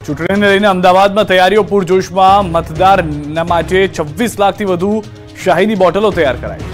ચૂંટણીને લઈને અમદાવાદમાં તૈયારીઓ પૂરજોશમાં મતદારના માટે 26 લાખથી વધુ શાહીની બોટલો તૈયાર કરાઈ।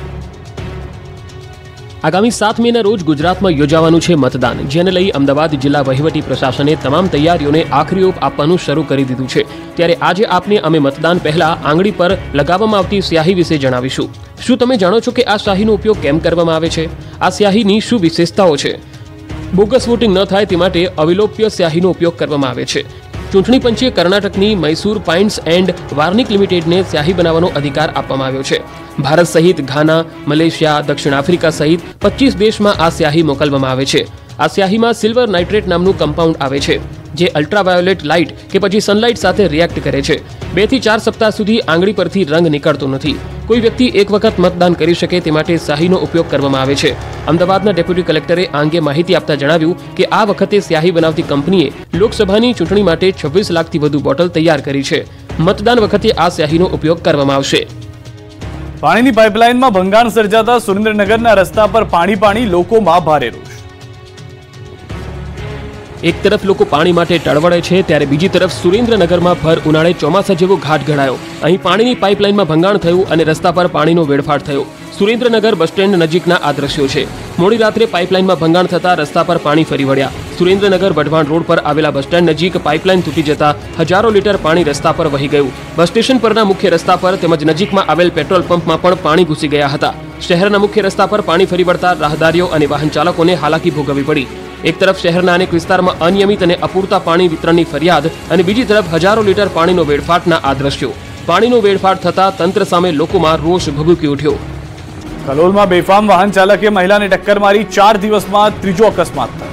આગામી 7 મેના રોજ ગુજરાતમાં યોજાવાનું છે મતદાન, જેને લઈ અમદાવાદ જિલ્લા વહીવટી પ્રશાસને તમામ તૈયારીઓને આખરી ઓપ આપવાનું શરૂ કરી દીધું છે। ત્યારે આજે આપને અમે મતદાન પહેલા આંગળી પર લગાવવામાં આવતી સ્યાહી વિશે જણાવીશું। શું તમે જાણો છો કે આ સ્યાહીનો ઉપયોગ કેમ કરવામાં આવે છે? આ સ્યાહીની શું વિશેષતાઓ છે? બોગસ વોટિંગ ન થાય તે માટે અવિલોપ્ય સ્યાહીનો ઉપયોગ કરવામાં આવે છે। ચૂંટણી પંચે કર્ણાટકની મૈસૂર પાઇન્ટ્સ એન્ડ વાર્નિક લિમિટેડને સ્યાહી બનાવવાનો અધિકાર આપવામાં આવ્યો છે। ભારત સહિત ઘાના, મલેશિયા, દક્ષિણ આફ્રિકા સહિત 25 દેશમાં આ સ્યાહી મોકલવામાં આવે છે। આ સ્યાહીમાં સિલ્વર નાઇટ્રેટ નામનું કમ્પાઉન્ડ આવે છે, જે અલ્ટ્રાવાયોલેટ લાઇટ કે પછી સનલાઇટ સાથે રિએક્ટ કરે છે। 2 થી 4 સપ્તાહ સુધી આંગળી પરથી રંગ નીકળતો નથી। કોઈ વ્યક્તિ એક વખત મતદાન કરી શકે તે માટે સ્યાહીનો ઉપયોગ કરવામાં આવે છે। અમદાવાદના ડેપ્યુટી કલેક્ટરે આ અંગે માહિતી આપતા જણાવ્યું કે આ વખતે સ્યાહી બનાવતી કંપનીએ લોકસભાની ચૂંટણી માટે 26 લાખથી વધુ બોટલ તૈયાર કરી છે। મતદાન વખતે આ સ્યાહીનો ઉપયોગ કરવામાં આવશે। પાણીની પાઇપલાઇનમાં ભંગાણ સર્જાતા સુરેન્દ્રનગરના રસ્તા પર પાણી લોકોમાં ભારે રોષ। એક તરફ લોકો પાણી માટે ટળવળે છે, ત્યારે બીજી તરફ સુરેન્દ્રનગરમાં ભર ઉનાળે ચોમાસા જેવો ઘાટ ઘડાયો। અહીં પાણીની પાઇપલાઇનમાં ભંગાણ થયું અને રસ્તા પર પાણીનો વેડફાટ થયો। સુરેન્દ્રનગર બસ સ્ટેન્ડ નજીકના આ દ્રશ્યો છે। મોડી રાત્રે પાઇપલાઇનમાં ભંગાણ થતા રસ્તા પર પાણી ફરી વળ્યા। સુરેન્દ્રનગર વઢવાણ રોડ પર આવેલા બસ સ્ટેન્ડ નજીક પાઇપલાઇન તૂટી જતા હજારો લીટર પાણી રસ્તા પર વહી ગયું। બસ સ્ટેશન પરના મુખ્ય રસ્તા પર તેમજ નજીકમાં આવેલ પેટ્રોલ પંપમાં પણ પાણી ઘૂસી ગયા હતા। શહેરના મુખ્ય રસ્તા પર પાણી ફરી વળતા રાહદારીઓ અને વાહન ચાલકોને હાલાકી ભોગવવી પડી। એક તરફ શહેરના અનેક વિસ્તારમાં અનિયમિત અને અપૂરતા પાણી વિતરણની ફરિયાદ અને બીજી તરફ હજારો લીટર પાણીનો વેડફાટના આ દ્રશ્યો। પાણીનો વેડફાટ થતા તંત્ર સામે લોકોમાં રોષ ભભૂકી ઉઠ્યો। કલોલમાં બેફામ વાહન ચાલકે મહિલાને ટક્કર મારી 4 દિવસમાં ત્રીજો અકસ્માત થયો।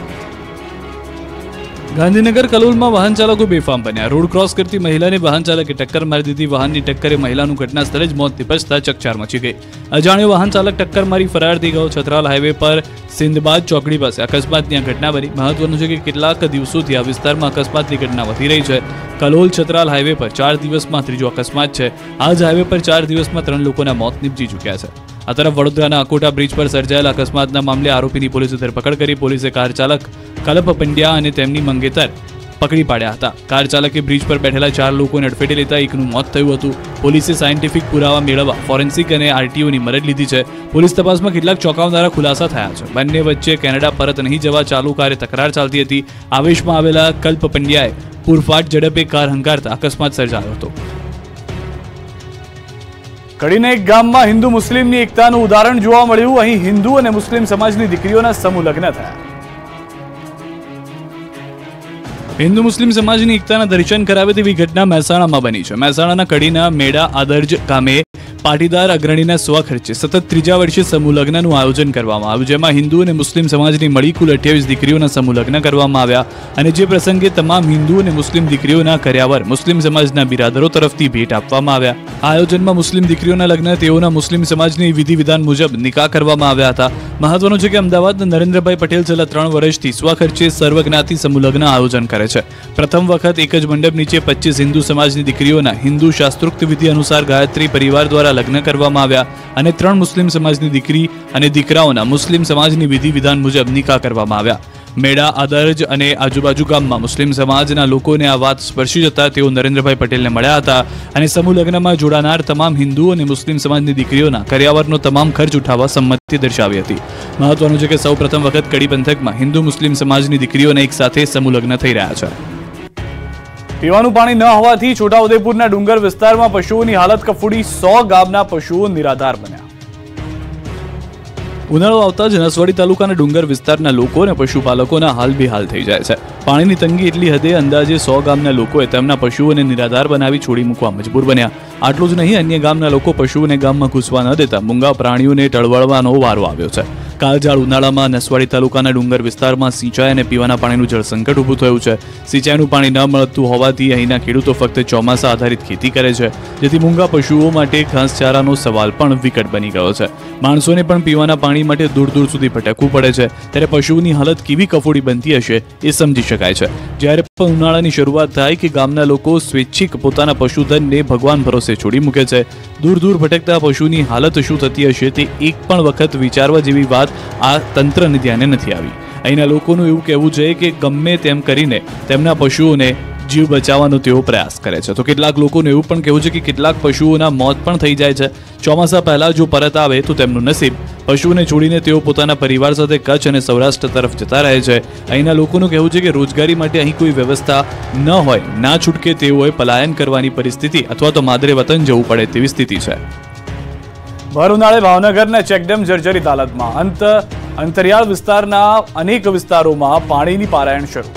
ગાંધીનગર કલોલમાં વાહન ચાલકો બેફામ બન્યા। રોડ ક્રોસ કરતી મહિલાને વાહન ચાલકે ટક્કર મારી દીધી। વાહનની ટક્કરે મહિલાનું ઘટના સ્થળે જ મોત નિપજતા ચકચાર મચી ગઈ। અજાણ્યો વાહન ચાલક ટક્કર મારી ફરાર થઈ ગયો। છતરાલ હાઈવે પર સિંધબાદ ચોકડી પાસે અકસ્માતની આ ઘટના બની। મહત્વનું છે કે કેટલાક દિવસોથી આ વિસ્તારમાં અકસ્માતની ઘટના વધી રહી છે। કલોલ છતરાલ હાઈવે પર 4 દિવસમાં ત્રીજો અકસ્માત છે। આ જ હાઈવે પર 4 દિવસમાં 3 લોકોના મોત નીપજી ચૂક્યા છે। આ તરફ વડોદરાના અકોટા બ્રિજ પર સર્જાયેલા અકસ્માતના મામલે આરોપીની પોલીસે ધરપકડ કરી। પોલીસે કાર ચાલક કલપ પંડ્યા અને તેમની મંગેતર પકડી પાડ્યા હતા। કાર ચાલકે બ્રિજ પર બેઠેલા 4 લોકોને અડફેટે લેતા એકનું મોત થયું હતું। પોલીસે સાયન્ટિફિક પુરાવા મેળવવા ફોરેન્સિક અને આરટીઓની મદદ લીધી છે। પોલીસ તપાસમાં કેટલાક ચોંકાવનારા ખુલાસા થયા છે। બંને વચ્ચે કેનેડા પરત નહીં જવા ચાલુ કારે તકરાર ચાલતી હતી। આવેશમાં આવેલા કલ્પ પંડ્યાએ પૂરફાટ ઝડપે કાર હંકારતા અકસ્માત સર્જાયો હતો। કડીના એક ગામમાં હિન્દુ મુસ્લિમની એકતાનું ઉદાહરણ જોવા મળ્યું। અહીં હિન્દુ અને મુસ્લિમ સમાજની દીકરીઓના સમૂહ લગ્ન થયા। હિન્દુ મુસ્લિમ સમાજની એકતાના દર્શન કરાવે તેવી ઘટના મહેસાણામાં બની છે। મહેસાણાના કડીના મેડા આદર્જ ગામે પાટીદાર અગ્રણીના સ્વખર્ચે સતત 3જા વર્ષે સમૂહ લગ્નનું આયોજન કરવામાં આવ્યું, જેમાં હિન્દુ અને મુસ્લિમ સમાજની મળી કુલ 28 દીકરીઓના સમૂહ લગ્ન કરવામાં આવ્યા। અને જે પ્રસંગે તમામ હિન્દુ અને મુસ્લિમ દીકરીઓના કર્યાવર મુસ્લિમ સમાજના બિરાદરો તરફથી ભેટ આપવામાં આવ્યા। આ આયોજનમાં મુસ્લિમ દીકરીઓના લગ્ન તેઓના મુસ્લિમ સમાજની વિધિ વિધાન મુજબ નિકાહ કરવામાં આવ્યા હતા। મહત્વનું છે કે અમદાવાદના નરેન્દ્રભાઈ પટેલ છેલ્લા 3 વર્ષથી સ્વખર્ચે સર્વજ્ઞાતિ સમૂહ લગ્ન આયોજન કરે છે। પ્રથમ વખત એક જ મંડપ નીચે 25 હિન્દુ સમાજની દીકરીઓના હિન્દુ શાસ્ત્રોક્ત વિધિ અનુસાર ગાયત્રી પરિવાર દ્વારા લગ્ન કરવામાં આવ્યા અને 3 મુસ્લિમ સમાજની દીકરી અને દીકરાઓના મુસ્લિમ સમાજની વિધિ વિધાન મુજબ નિકાહ કરવામાં આવ્યા। મેડા આદર્જ અને આજુબાજુ ગામમાં મુસ્લિમ સમાજના લોકોને આ વાત સ્પર્શી જતા તેઓ નરેન્દ્રભાઈ પટેલને મળ્યા હતા અને સમૂહ લગ્નમાં જોડાનાર તમામ હિન્દુ અને મુસ્લિમ સમાજની દીકરીઓના કર્યાવરનો તમામ ખર્ચ ઉઠાવવા સંમતિ દર્શાવી હતી। મહત્વનું છે કે સૌ પ્રથમ વખત કડી પંથકમાં હિન્દુ મુસ્લિમ સમાજની દીકરીઓને એક સાથે સમૂહ લગ્ન થઈ રહ્યા છે। પીવાનું પાણી ન હોવાથી છોટાઉદેપુરના ડુંગર વિસ્તારમાં પશુઓની હાલત કફોડી। 100 ગામના પશુઓ નિરાધાર બન્યા। ઉનાળો આવતા જ નસવાડી તાલુકાના ડુંગર વિસ્તારના લોકો અને પશુપાલકોના હાલ બેહાલ થઈ જાય છે। પાણીની તંગી એટલી હદે અંદાજે 100 ગામના લોકોએ તેમના પશુઓને નિરાધાર બનાવી છોડી મૂકવા મજબૂર બન્યા। આટલું જ નહીં, અન્ય ગામના લોકો પશુઓને ગામમાં ઘૂસવા ન દેતા મૂંગા પ્રાણીઓને ટળવળવાનો વારો આવ્યો છે। કાળઝાળ ઉનાળામાં નસવાડી તાલુકાના ડુંગર વિસ્તારમાં સિંચાઈ અને પીવાના પાણીનું જળ સંકટ ઊભું થયું છે। સિંચાઈનું પાણી ન મળતું હોવાથી અહીંના ખેડૂતો ફક્ત ચોમાસા આધારિત ખેતી કરે છે, જેથી મૂંગા પશુઓ માટે ઘાસચારાનો સવાલ પણ વિકટ બની ગયો છે। માણસોને પણ પીવાના પાણી માટે દૂર દૂર સુધી ભટકવું પડે છે, ત્યારે પશુઓની હાલત કેવી કફોડી બનતી હશે એ સમજી શકાય છે। જ્યારે પણ ઉનાળાની શરૂઆત થાય કે ગામના લોકો સ્વૈચ્છિક પોતાના પશુધનને ભગવાન ભરોસે છોડી મૂકે છે। દૂર દૂર ભટકતા પશુની હાલત શું થતી હશે તે એક પણ વખત વિચારવા જેવી વાત આ તંત્રને ધ્યાને નથી આવી। અહીંના લોકોનું એવું કહેવું છે કે ગમે તેમ કરીને તેમના પશુઓને જીવ બચાવવાનો તેઓ પ્રયાસ કરે છે. તો કેટલાક લોકોનું એવું પણ કહેવું છે કે કેટલાક પશુઓના મોત પણ થઈ જાય છે. ચોમાસા પહેલા જો પરત આવે તો તેમનું નસીબ. પશુઓને છોડીને તેઓ પોતાના પરિવાર સાથે કચ્છ અને સૌરાષ્ટ્ર તરફ જતા રહે છે. અહીંના લોકોનું કહેવું છે કે રોજગારી માટે અહીં કોઈ વ્યવસ્થા ન હોય, ના છૂટકે તેઓએ પલાયન કરવાની પરિસ્થિતિ અથવા તો માદરે વતન જવું પડે તેવી સ્થિતિ છે. ભર ઉનાળે ભાવનગરના ચેકડેમ જર્જરિત હાલતમાં. અંતરિયાળ વિસ્તારના અનેક વિસ્તારોમાં પાણીની પારાયણ શરૂ.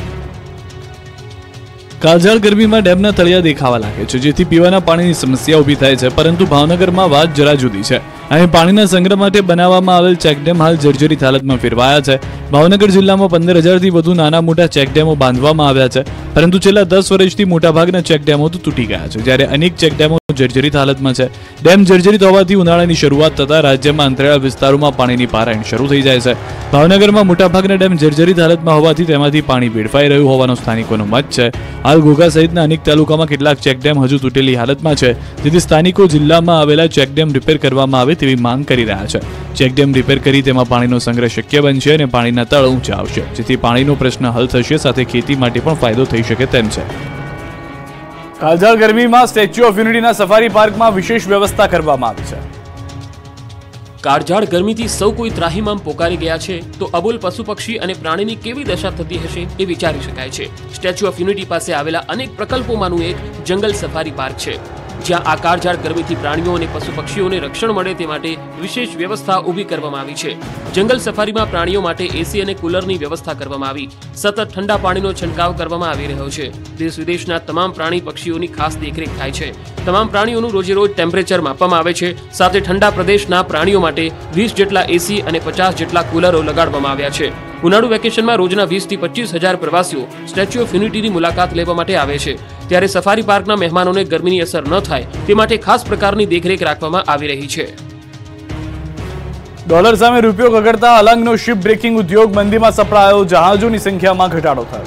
કાળઝાળ ગરમીમાં ડેમના તળિયા દેખાવા લાગે છે, જેથી પીવાના પાણીની સમસ્યા ઊભી થાય છે. પરંતુ ભાવનગરમાં વાત જરા જુદી છે. અહીં પાણીના સંગ્રહ માટે બનાવવામાં આવેલ ચેકડેમ હાલ જર્જરિત હાલતમાં ફેરવાયા છે. ભાવનગર જિલ્લામાં 15,000થી વધુ નાના મોટા ચેકડેમો બાંધવામાં આવ્યા છે, પરંતુ છેલ્લા 10 વર્ષથી મોટાભાગના ચેકડેમો તો તૂટી ગયા છે, જ્યારે અનેક ચેકડેમો જર્જરિત હાલતમાં છે. ડેમ જર્જરિત હોવાથી ઉનાળાની શરૂઆત થતાં રાજ્યમાં અંતરિયાળ વિસ્તારોમાં પાણીની પારાયણ શરૂ થઈ જાય છે. ભાવનગરમાં મોટાભાગના ડેમ જર્જરિત હાલતમાં હોવાથી તેમાંથી પાણી વેડફાઈ રહ્યું હોવાનો સ્થાનિકોનો મત છે. હાલ ઘોઘા સહિતના અનેક તાલુકામાં કેટલાક ચેકડેમ હજુ તૂટેલી હાલતમાં છે, જેથી સ્થાનિકો જિલ્લામાં આવેલા ચેકડેમ રિપેર કરવામાં આવે તેવી માંગ કરી રહ્યા છે. ચેકડેમ રિપેર કરી તેમાં પાણીનો સંગ્રહ શક્ય બનશે અને પાણીના તળ ઊંચા આવશે, જેથી પાણીનો પ્રશ્ન હલ થશે, સાથે ખેતી માટે પણ ફાયદો થઈ શકે તેમ છે. કાળઝાળ ગરમીમાં સ્ટેચ્યુ ઓફ યુનિટીના સફારી પાર્કમાં વિશેષ વ્યવસ્થા કરવામાં આવી છે. કાળઝાળ ગરમીથી સૌ કોઈ ત્રાહિમામ પોકારી ગયા છે, તો અબોલ પશુ પક્ષી અને પ્રાણીની કેવી દશા થતી હશે એ વિચારી શકાય છે. સ્ટેચ્યુ ઓફ યુનિટી પાસે આવેલા અનેક પ્રકલ્પોમાંનું એક જંગલ સફારી પાર્ક છે, જ્યાં આ કાળઝાળ ગરમીથી પ્રાણીઓ અને પશુ પક્ષીઓને રક્ષણ મળે તે માટે વિશેષ વ્યવસ્થા ઊભી કરવામાં આવી છે. જંગલ સફારીમાં પ્રાણીઓ માટે એસી અને કુલરની વ્યવસ્થા કરવામાં આવી. સતત ઠંડા પાણીનો છંટકાવ કરવામાં આવી રહ્યો છે. દેશ વિદેશના તમામ પ્રાણી પક્ષીઓની ખાસ દેખરેખ થાય છે. તમામ પ્રાણીઓનું રોજે રોજ ટેમ્પરેચર માપવામાં આવે છે. સાથે ઠંડા પ્રદેશના પ્રાણીઓ માટે 20 જેટલા એસી અને 50 જેટલા કુલરો લગાડવામાં આવ્યા છે. ઉનાળુ વેકેશનમાં રોજના 20,000 થી 25,000 પ્રવાસીઓ સ્ટેચ્યુ ઓફ યુનિટીની મુલાકાત લેવા માટે આવે છે. ત્યારે સફારી પાર્કના મહેમાનોને ગરમીની અસર ન થાય તે માટે ખાસ પ્રકારની દેખરેખ રાખવામાં આવી રહી છે. ડોલર સામે રૂપિયો ગગડતા અલંગનો શિપ બ્રેકિંગ ઉદ્યોગ મંદીમાં સપડાયો. જહાજોની સંખ્યામાં ઘટાડો થયો.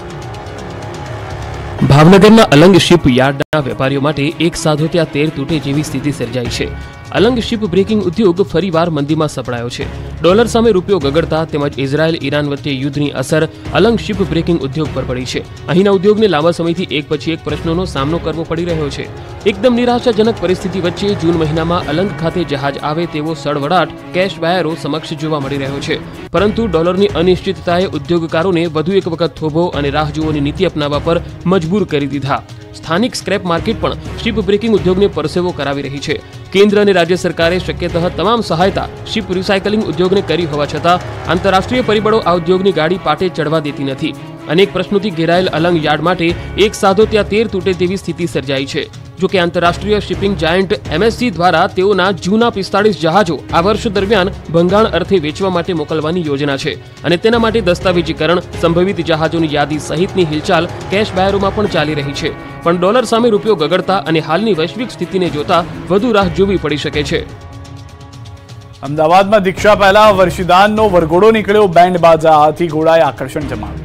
ભાવનગરના અલંગ શિપ યાર્ડના વેપારીઓ માટે એક સાધો ત્યાં તેર તૂટે જેવી સ્થિતિ સર્જાઈ છે. અલંગ શિપ બ્રેકિંગ ઉદ્યોગ ફરીવાર મંદીમાં સપડાયો છે. ડોલર સામે રૂપિયો ગગડતા તેમજ ઇઝરાયલ ઈરાન વચ્ચે યુદ્ધની અસર અલંગ શિપ બ્રેકિંગ ઉદ્યોગ પર પડી છે. અહીંના ઉદ્યોગને લાંબા સમયથી એક પછી એક પ્રશ્નોનો સામનો કરવો પડી રહ્યો છે. એકદમ નિરાશાજનક પરિસ્થિતિ વચ્ચે જૂન મહિનામાં અલંગ ખાતે જહાજ આવે તેવો સળવળાટ કેશ બાયરો સમક્ષ જોવા મળી રહ્યો છે. પરંતુ ડોલરની અનિશ્ચિતતાએ ઉદ્યોગકારોને વધુ એક વખત થોભો અને રાહ જોવાની નીતિ અપનાવવા પર મજબૂર કરી દીધા. સ્થાનિક સ્ક્રેપ માર્કેટ પણ શિપ બ્રેકિંગ ઉદ્યોગને પરસેવો કરાવી રહી છે. કેન્દ્ર અને રાજ્ય સરકારે શક્યતઃ તમામ સહાયતા શિપ રિસાયકલિંગ ઉદ્યોગને કરી હોવા છતાં આંતરરાષ્ટ્રીય પરિબળો આ ઉદ્યોગની ગાડી પાટે ચડવા દેતી નથી. અનેક પ્રશ્નોથી ઘેરાયેલ અલંગ યાર્ડ માટે એક સાધો ત્યાં તેર તૂટે તેવી સ્થિતિ સર્જાઈ છે. જો કે આંતરરાષ્ટ્રીય શિપિંગ જાયન્ટ MSC દ્વારા તેઓના જૂના 45 જહાજો આ વર્ષ દરમિયાન ભંગાણ અર્થે વેચવા માટે મોકલવાની યોજના છે અને તેના માટે દસ્તાવેજીકરણ, સંભવિત જહાજોની યાદી સહિતની હિલચાલ કેશ બાયરોમાં પણ ચાલી રહી છે. પણ ડોલર સામે રૂપિયો ગગડતા અને હાલની વૈશ્વિક સ્થિતિને જોતા વધુ રાહ જોવી પડી શકે છે. અમદાવાદમાં દીક્ષા પહેલા વર્ષિદાનનો વરઘોડો નીકળ્યો. બેન્ડ બાજા, હાથી ઘોડાએ આકર્ષણ જમાવ્યું.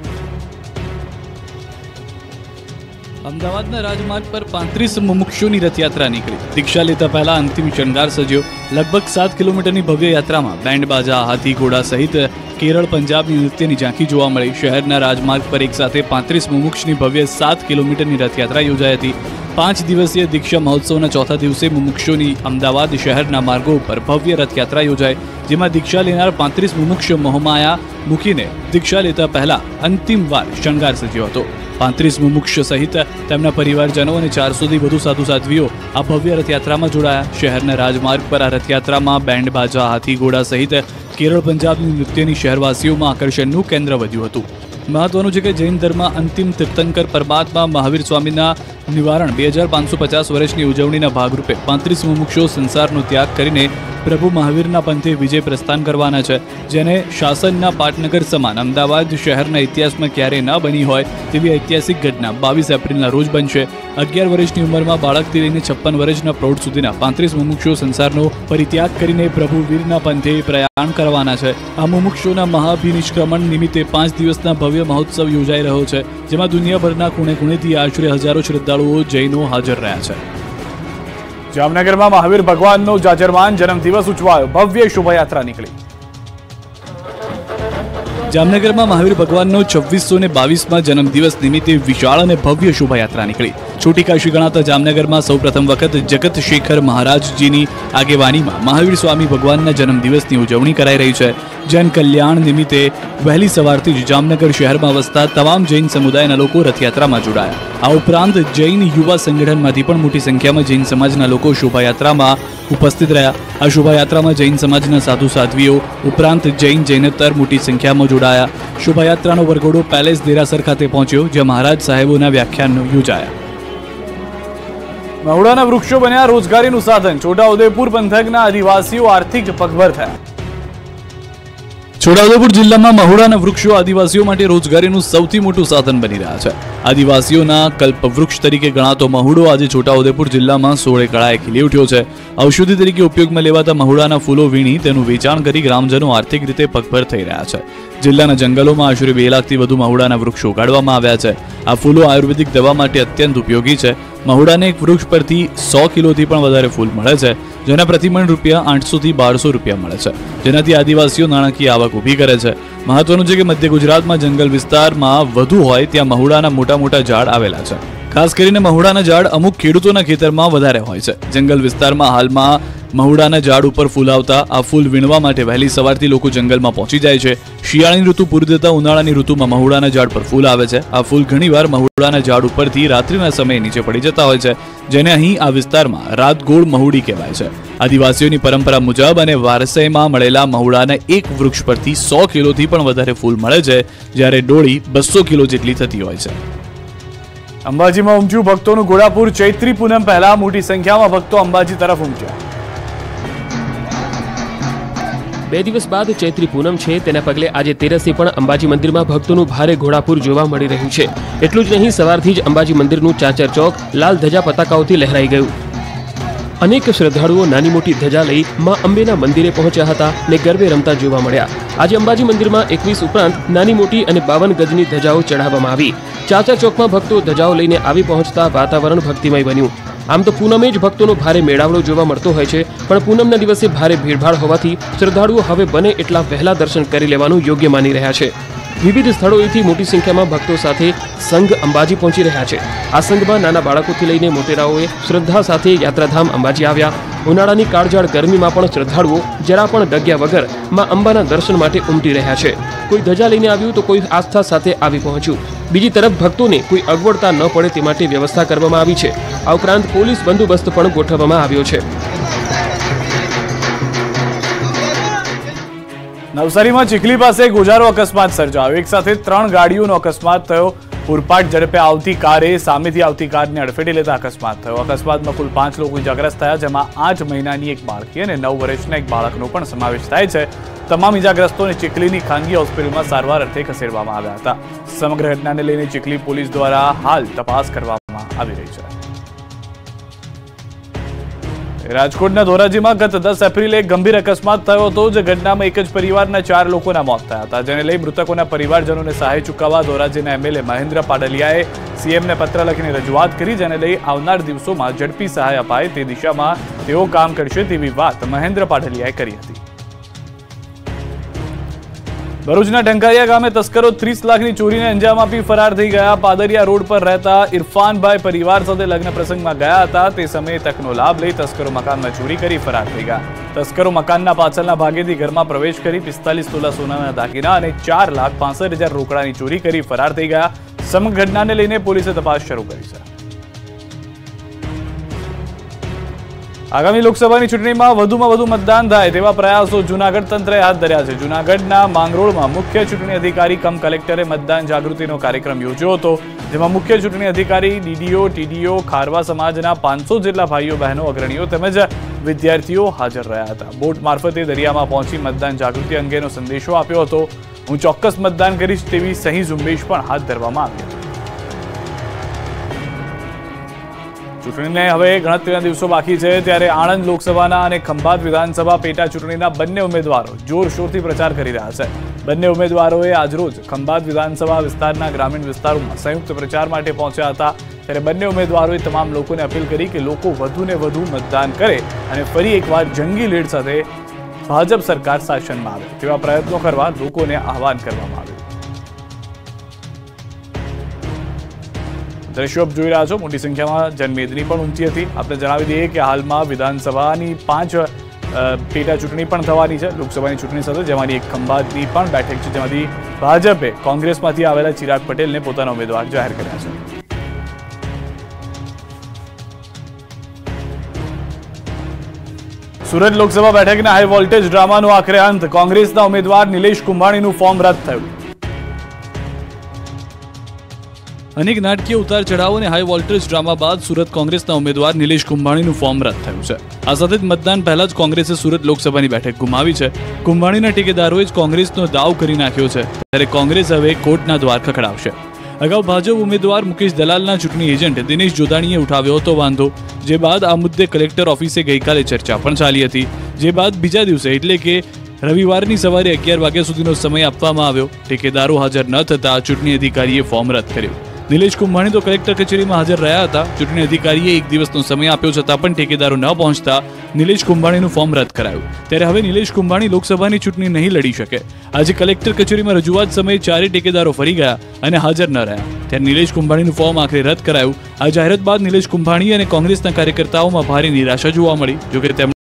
અમદાવાદના રાજમાર્ગ પર 35 મુમુક્ષુની રથયાત્રા નીકળી. દીક્ષા લેતા પહેલા અંતિમ શણગાર સજ્યો. લગભગ 7 કિલોમીટરની ભવ્ય યાત્રામાં બેન્ડ બાજા, હાથી ઘોડા સહિત કેરળ પંજાબની નૃત્યની ઝાંખી જોવા મળી. શહેરના રાજમાર્ગ પર એક સાથે 35 મુમુક્ષની ભવ્ય 7 કિલોમીટરની રથયાત્રા યોજાઈ હતી. 5 દિવસીય દીક્ષા મહોત્સવના ચોથા દિવસે મુમુક્ષોની અમદાવાદ શહેરના માર્ગો ઉપર ભવ્ય રથયાત્રા યોજાઈ, જેમાં દીક્ષા લેનાર 35 મુમુક્ષ મોહમાયા મૂકીને દીક્ષા લેતા પહેલા અંતિમ વાર શણગાર સજ્યો હતો. 35 મુમુક્ષ સહિત તેમના પરિવારજનો અને 400થી વધુ સાધુ સાધ્વીઓ આ ભવ્ય રથયાત્રામાં જોડાયા. શહેરના રાજમાર્ગ પર આ રથયાત્રામાં બેન્ડ બાજા, હાથી ઘોડા સહિત કેરળ પંજાબની નૃત્યની શહેરવાસીઓમાં આકર્ષણનું કેન્દ્ર વધ્યું હતું. મહત્વનું છે કે જૈન ધર્મ અંતિમ તીર્થંકર પરમાત્મા મહાવીર સ્વામીના નિવારણ 2550 વર્ષની ઉજવણીના ભાગરૂપે 35 મુમુક્ષો સંસારનો ત્યાગ કરીને પ્રભુ મહાવીરના પંથે વિજય પ્રસ્થાન કરવાના છે, જેને શાસનના પાટનગર સમાન અમદાવાદ શહેરના ઇતિહાસમાં ક્યારેય ન બની હોય તેવી ઐતિહાસિક ઘટના 22 એપ્રિલના રોજ બનશે. 11 વર્ષની ઉંમરમાં બાળકથી લઈને 56 વર્ષના પ્રૌઢ સુધીના 35 મુમુક્ષો સંસારનો પરિત્યાગ કરીને પ્રભુ વીરના પંથે પ્રયાણ કરવાના છે. આ મુમુક્ષોના મહાભિનિષ્ક્રમણ નિમિત્તે 5 દિવસના ભવ્ય મહોત્સવ યોજાઈ રહ્યો છે, જેમાં દુનિયાભરના ખૂણે ખૂણેથી આશરે હજારો શ્રદ્ધાળુઓ જૈનો હાજર રહ્યા છે. જામનગરમાં મહાવીર ભગવાનનો જાજરમાન જન્મદિવસ ઉજવાયો. ભવ્ય શોભાયાત્રા નીકળી. જામનગરમાં મહાવીર ભગવાનનો 2622માં જન્મદિવસ નિમિત્તે વિશાળ અને ભવ્ય શોભાયાત્રા નીકળી. છોટી કાશી ગણાતા જામનગરમાં સૌપ્રથમ વખત જગત શેખર મહારાજજીની આગેવાનીમાં મહાવીર સ્વામી ભગવાનના જન્મદિવસની ઉજવણી કરાઈ રહી છે. જન કલ્યાણ નિમિત્તે વહેલી સવારથી જ જામનગર શહેરમાં વસતા તમામ જૈન સમુદાયના લોકો રથયાત્રામાં જોડાયા. આ ઉપરાંત જૈન યુવા સંગઠનમાંથી પણ મોટી સંખ્યામાં જૈન સમાજના લોકો શોભાયાત્રામાં ઉપસ્થિત રહ્યા. આ શોભાયાત્રામાં જૈન સમાજના સાધુ સાધ્વીઓ ઉપરાંત જૈનેતર મોટી સંખ્યામાં જોડાયા. શોભાયાત્રાનો વરઘોડો પેલેસ દેરાસર ખાતે પહોંચ્યો, જ્યાં મહારાજ સાહેબોના વ્યાખ્યાનો યોજાયા. મહુડાના વૃક્ષો બન્યા રોજગારીનું સાધન. છોટાઉદેપુર પંથકના આદિવાસીઓ આર્થિક પગભર થયા. છોટાઉદેપુર જિલ્લામાં મહુડાના વૃક્ષો આદિવાસીઓ માટે રોજગારીનું સૌથી મોટું સાધન બની રહ્યા છે. આદિવાસીઓના કલ્પવૃક્ષ તરીકે ગણાતો મહુડો આજે છોટાઉદેપુર જિલ્લામાં સોળે કળાએ ખીલી ઉઠ્યો છે. ઔષધિ તરીકે ઉપયોગમાં લેવાતા મહુડાના ફૂલો વીણી તેનું વેચાણ કરી ગ્રામજનો આર્થિક રીતે પગભર થઈ રહ્યા છે. જિલ્લાના જંગલોમાં આશરે 2 લાખથી વધુ મહુડાના વૃક્ષો ઉગાડવામાં આવ્યા છે. આ ફૂલો આયુર્વેદિક દવા માટે અત્યંત ઉપયોગી છે. મહુડાને એક વૃક્ષ પરથી 100 કિલોથી પણ વધારે ફૂલ મળે છે, જેના પ્રતિમણ રૂપિયા 800 થી 1200 રૂપિયા મળે છે, જેનાથી આદિવાસીઓ નાણાકીય આવક ઊભી કરે છે. મહત્વનું છે કે મધ્ય ગુજરાતમાં જંગલ વિસ્તારમાં વધુ હોય ત્યાં મહુડાના મોટા મોટા ઝાડ આવેલા છે. ખાસ કરીને મહુડાના ઝાડ અમુક ખેડૂતોના ખેતરમાં વધારે હોય છે. જંગલ વિસ્તારમાં હાલમાં મહુડાના ઝાડ ઉપર ફૂલ આવતા આ ફૂલ વીણવા માટે વહેલી સવારથી લોકો જંગલમાં પહોંચી જાય છે. શિયાળાની ઋતુ પૂરી થતા ઉનાળાની ઋતુમાં મહુડાના ઝાડ પર ફૂલ આવે છે. આ ફૂલ ઘણીવાર મહુડાના ઝાડ ઉપરથી રાત્રિના સમયે નીચે પડી જતા હોય છે, જેને અહીં આ વિસ્તારમાં રાતગોળ મહુડી કહેવાય છે. આદિવાસીઓની પરંપરા મુજબ અને વારસાઈમાં મળેલા મહુડાના એક વૃક્ષ પરથી 100 કિલોથી પણ વધારે ફૂલ મળે છે, જ્યારે ડોળી 200 કિલો જેટલી થતી હોય છે. અંબાજીમાં ઉમટ્યું ભક્તોનું ઘોડાપુર. ચૈત્રી પૂનમ પહેલા મોટી સંખ્યામાં ભક્તો અંબાજી તરફ ઉમટ્યા. 2 દિવસ બાદ ચૈત્રી પૂનમ છે, તેના પગલે આજે તેરસે પણ અંબાજી મંદિરમાં ભક્તોનું ભારે ઘોડાપુર જોવા મળી રહ્યું છે. એટલું જ નહીં, સવારથી જ અંબાજી મંદિરનું ચાચર ચોક લાલ ધજા પતાકાઓથી લહેરાઈ ગયું. અનેક શ્રદ્ધાળુઓ નાની મોટી ધજા લઈ માં અંબેના મંદિરે પહોંચ્યા હતા અને ગરબે રમતા જોવા મળ્યા. આજે અંબાજી મંદિરમાં 21 ઉપરાંત નાની મોટી અને 52 ગજની ધજાઓ ચઢાવવામાં આવી. ચાચર ચોકમાં ભક્તો ધજાઓ લઈને આવી પહોંચતા વાતાવરણ ભક્તિમય બન્યું. આમ તો પૂનમે જ ભક્તોનો ભારે મેળાવડો જોવા મળતો હોય છે, પણ પૂનમના દિવસે ભારે ભીડભાડ હોવાથી શ્રદ્ધાળુઓ હવે બને એટલા વહેલા દર્શન કરી લેવાનું યોગ્ય માની રહ્યા છે. વિવિધ સ્થળોએથી મોટી સંખ્યામાં ભક્તો સાથે સંઘ અંબાજી પહોંચી રહ્યા છે. આ સંઘમાં નાના બાળકોથી લઈને મોટેરાઓએ શ્રદ્ધા સાથે યાત્રાધામ અંબાજી આવ્યા. ઉનાળાની કાળઝાળ ગરમીમાં પણ શ્રદ્ધાળુઓ જરા પણ ડગ્યા વગર માં અંબાના દર્શન માટે ઉમટી રહ્યા છે. કોઈ ધજા લઈને આવ્યું તો કોઈ આસ્થા સાથે આવી પહોંચ્યું. બીજી તરફ ભક્તોને કોઈ અગવડતા ન પડે તે માટે વ્યવસ્થા કરવામાં આવી છે. આ ઉપરાંત પોલીસ બંદોબસ્ત પણ ગોઠવવામાં આવ્યો છે. નવસારીમાં ચીખલી પાસે ગોજારો અકસ્માત સર્જાયો. એક સાથે 3 ગાડીઓનો અકસ્માત થયો. પૂરપાટ ઝડપે આવતી કારે સામેથી આવતી કારને અડફેટે લેતા અકસ્માત થયો. અકસ્માતમાં કુલ 5 લોકો ઇજાગ્રસ્ત થયા, જેમાં 8 મહિનાની એક બાળકી અને 9 વર્ષના એક બાળકનો પણ સમાવેશ થાય છે. તમામ ઇજાગ્રસ્તોને ચીખલીની ખાનગી હોસ્પિટલમાં સારવાર અર્થે ખસેડવામાં આવ્યા હતા. સમગ્ર ઘટનાને લઈને ચીખલી પોલીસ દ્વારા હાલ તપાસ કરવામાં આવી રહી છે. રાજકોટના ધોરાજીમાં ગત 10 એપ્રિલે એક ગંભીર અકસ્માત થયો હતો, જે ઘટનામાં એક જ પરિવારના 4 લોકોના મોત થયા હતા, જેને લઈ મૃતકોના પરિવારજનોને સહાય ચૂકવવા ધોરાજીના એમએલએ મહેન્દ્ર પાડલિયાએ સીએમને પત્ર લખીને રજૂઆત કરી, જેને લઈ આવનાર દિવસોમાં ઝડપી સહાય અપાય તે દિશામાં તેઓ કામ કરશે તેવી વાત મહેન્દ્ર પાડલિયાએ કરી હતી. ભરૂચના ટંકારિયા ગામે તસ્કરો 30 લાખની ચોરીને અંજામ આપી ફરાર થઈ ગયા. પાદરિયા રોડ પર રહેતા ઇરફાનભાઈ પરિવાર સાથે લગ્ન પ્રસંગમાં ગયા હતા. તે સમયે તકનો લાભ લઈ તસ્કરો મકાનમાં ચોરી કરી ફરાર થઈ ગયા. તસ્કરો મકાનના પાછળના ભાગેથી ઘરમાં પ્રવેશ કરી 45 તોલા સોનાના દાગીના અને 4,65,000 રોકડાની ચોરી કરી ફરાર થઈ ગયા. સમગ્ર ઘટનાને લઈને પોલીસે તપાસ શરૂ કરી છે. આગામી લોકસભાની ચૂંટણીમાં વધુમાં વધુ મતદાન થાય તેવા પ્રયાસો જૂનાગઢ તંત્રએ હાથ ધર્યા છે. જૂનાગઢના માંગરોળમાં મુખ્ય ચૂંટણી અધિકારી કમ કલેક્ટરે મતદાન જાગૃતિનો કાર્યક્રમ યોજ્યો હતો, જેમાં મુખ્ય ચૂંટણી અધિકારી, ડીડીઓ, ટીડીઓ, ખારવા સમાજના 500 જેટલા ભાઈઓ બહેનો, અગ્રણીઓ તેમજ વિદ્યાર્થીઓ હાજર રહ્યા હતા. બોટ મારફતે દરિયામાં પહોંચી મતદાન જાગૃતિ અંગેનો સંદેશો આપ્યો હતો. હું ચોક્કસ મતદાન કરીશ તેવી સહી ઝુંબેશ પણ હાથ ધરવામાં આવી હતી. ચૂંટણીને હવે ગણતરીના દિવસો બાકી છે, ત્યારે આણંદ લોકસભાના અને ખંભાત વિધાનસભા પેટા ચૂંટણીના બંને ઉમેદવારો જોરશોરથી પ્રચાર કરી રહ્યા છે. બંને ઉમેદવારોએ આજરોજ ખંભાત વિધાનસભા વિસ્તારના ગ્રામીણ વિસ્તારોમાં સંયુક્ત પ્રચાર માટે પહોંચ્યા હતા. ત્યારે બંને ઉમેદવારોએ તમામ લોકોને અપીલ કરી કે લોકો વધુને વધુ મતદાન કરે અને ફરી એકવાર જંગી લીડ સાથે ભાજપ સરકાર શાસનમાં આવે તેવા પ્રયત્નો કરવા લોકોને આહવાન કરવામાં આવ્યું. દ્રશ્યો આપ જોઈ રહ્યા છો, મોટી સંખ્યામાં જનમેદની પણ ઉમટી હતી. આપણે જણાવી દઈએ કે હાલમાં વિધાનસભાની 5 પેટા ચૂંટણી પણ થવાની છે લોકસભાની ચૂંટણી સાથે, જેમાંની એક ખંભાતની પણ બેઠક છે, જેમાંથી ભાજપે કોંગ્રેસમાંથી આવેલા ચિરાગ પટેલને પોતાના ઉમેદવાર જાહેર કર્યા છે. સુરત લોકસભા બેઠકના હાઈ વોલ્ટેજ ડ્રામાનો આખરે અંત. કોંગ્રેસના ઉમેદવાર નિલેશ કુંભાણીનું ફોર્મ રદ થયું. અનેક નાટકીય ઉતાર ચઢાવ અને હાઈ વોલ્ટેજ ડ્રામા બાદ સુરત કોંગ્રેસના ઉમેદવાર નિલેશ કુંભાણીનું ફોર્મ રદ થયું છે. આ સાથે જ મતદાન પહેલા જ કોંગ્રેસે સુરત લોકસભાની બેઠક ગુમાવી છે. કુંભાણીના ટેકેદારોએ જ કોંગ્રેસનો દાવ કરી નાખ્યો છે, ત્યારે કોંગ્રેસ હવે કોર્ટના દ્વાર ખખડાવશે. અગાઉ ભાજપ ઉમેદવાર મુકેશ દલાલના ચૂંટણી એજન્ટ દિનેશ જોદાણીએ ઉઠાવ્યો હતો વાંધો, જે બાદ આ મુદ્દે કલેક્ટર ઓફિસે ગઈકાલે ચર્ચા પણ ચાલી હતી. જે બાદ બીજા દિવસે એટલે કે રવિવારની સવારે 11 વાગ્યા સુધીનો સમય આપવામાં આવ્યો. ટેકેદારો હાજર ન થતા ચૂંટણી અધિકારીએ ફોર્મ રદ કર્યું. નિલેશ કુંભાણી તો કલેક્ટર કચેરીમાં હાજર રહ્યા હતા. ચૂંટણી અધિકારીએ 1 દિવસનો સમય આપ્યો છતાં પણ ટેકેદારો ન પહોંચતા નિલેશ કુંભાણીનું ફોર્મ રદ કરાયું. ત્યારે હવે નિલેશ કુંભાણી લોકસભાની ચૂંટણી નહીં લડી શકે. આજે કલેક્ટર કચેરીમાં રજૂઆત સમયે 4 ટેકેદારો ફરી ગયા અને હાજર ન રહ્યા. ત્યારે નિલેશ કુંભાણીનું ફોર્મ આખરે રદ કરાયું. આ જાહેરાત બાદ નિલેશ કુંભાણી અને કોંગ્રેસના કાર્યકર્તાઓમાં ભારે નિરાશા જોવા મળી. જોકે તેમણે